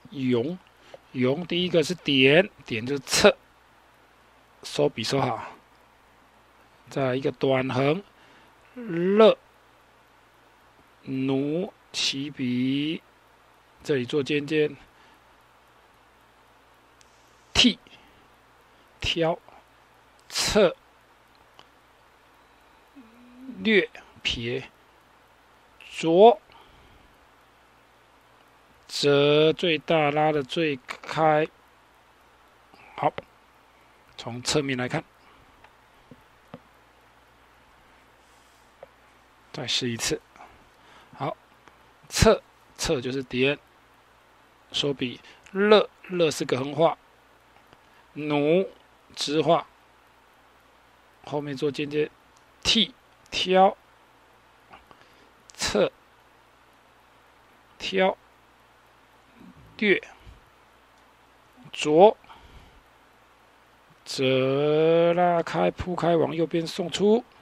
用，第一个是点，点就是侧，手笔收好，再来一个短横，勒，奴起笔，这里做尖尖，剃，挑，侧，略，撇，着。折最大，拉的最开。好，从侧面来看，再试一次。好，侧就是点，手笔勒是个横画，弩直画，后面做尖尖，剃挑，侧挑。略，着，折拉开铺开往右边送出。